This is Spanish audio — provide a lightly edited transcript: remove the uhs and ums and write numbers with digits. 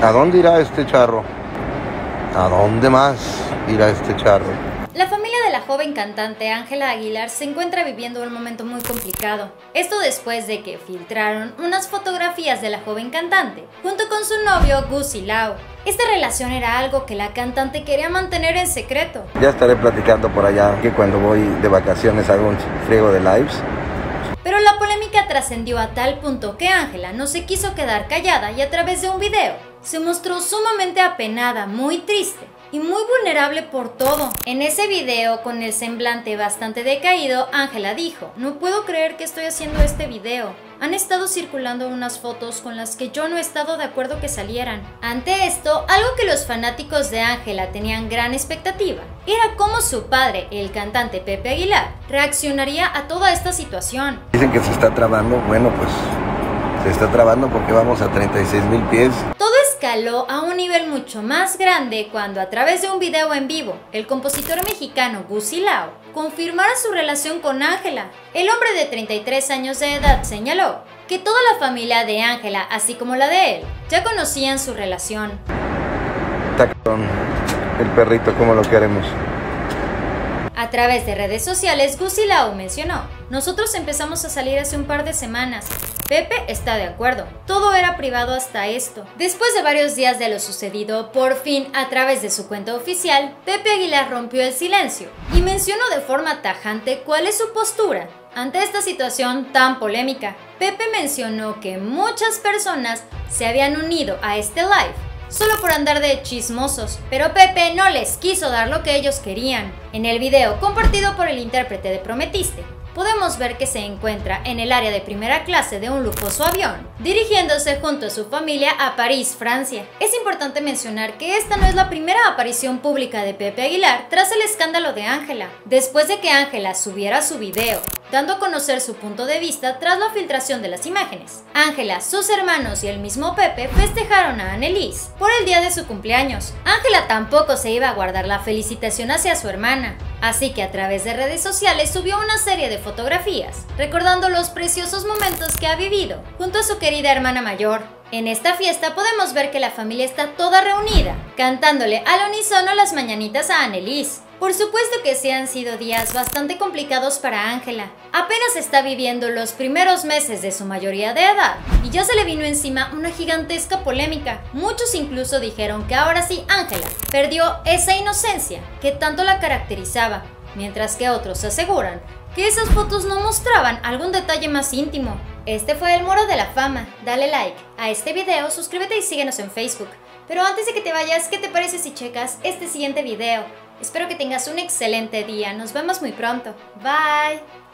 ¿A dónde irá este charro? ¿A dónde más irá este charro? La familia de la joven cantante Ángela Aguilar se encuentra viviendo un momento muy complicado. Esto después de que filtraron unas fotografías de la joven cantante junto con su novio Gusi Lau. Esta relación era algo que la cantante quería mantener en secreto. Ya estaré platicando por allá que cuando voy de vacaciones hago un friego de lives. Pero la polémica trascendió a tal punto que Ángela no se quiso quedar callada y a través de un video se mostró sumamente apenada, muy triste y muy vulnerable por todo. En ese video, con el semblante bastante decaído, Ángela dijo: "No puedo creer que estoy haciendo este video. Han estado circulando unas fotos con las que yo no he estado de acuerdo que salieran". Ante esto, algo que los fanáticos de Ángela tenían gran expectativa era cómo su padre, el cantante Pepe Aguilar, reaccionaría a toda esta situación. Dicen que se está trabando. Bueno, pues se está trabando porque vamos a 36,000 pies. Todo escaló a un nivel mucho más grande cuando, a través de un video en vivo, el compositor mexicano Gusi Lau confirmara su relación con Ángela. El hombre de 33 años de edad señaló que toda la familia de Ángela, así como la de él, ya conocían su relación. Tacón, el perrito, como lo queremos. A través de redes sociales, Gusi Lau mencionó: "Nosotros empezamos a salir hace un par de semanas. Pepe está de acuerdo. Todo era privado hasta esto". Después de varios días de lo sucedido, por fin, a través de su cuenta oficial, Pepe Aguilar rompió el silencio y mencionó de forma tajante cuál es su postura ante esta situación tan polémica. Pepe mencionó que muchas personas se habían unido a este live solo por andar de chismosos, pero Pepe no les quiso dar lo que ellos querían. En el video compartido por el intérprete de Prometiste, podemos ver que se encuentra en el área de primera clase de un lujoso avión, dirigiéndose junto a su familia a París, Francia. Es importante mencionar que esta no es la primera aparición pública de Pepe Aguilar tras el escándalo de Ángela. Después de que Ángela subiera su video, dando a conocer su punto de vista tras la filtración de las imágenes, Ángela, sus hermanos y el mismo Pepe festejaron a Annelise por el día de su cumpleaños. Ángela tampoco se iba a guardar la felicitación hacia su hermana, así que a través de redes sociales subió una serie de fotografías recordando los preciosos momentos que ha vivido junto a su querida hermana mayor. En esta fiesta podemos ver que la familia está toda reunida, cantándole al unísono las mañanitas a Annelise. Por supuesto que sí han sido días bastante complicados para Ángela. Apenas está viviendo los primeros meses de su mayoría de edad y ya se le vino encima una gigantesca polémica. Muchos incluso dijeron que ahora sí Ángela perdió esa inocencia que tanto la caracterizaba, mientras que otros aseguran que esas fotos no mostraban algún detalle más íntimo. Este fue el Muro de la Fama. Dale like a este video, suscríbete y síguenos en Facebook. Pero antes de que te vayas, ¿qué te parece si checas este siguiente video? Espero que tengas un excelente día. Nos vemos muy pronto. Bye.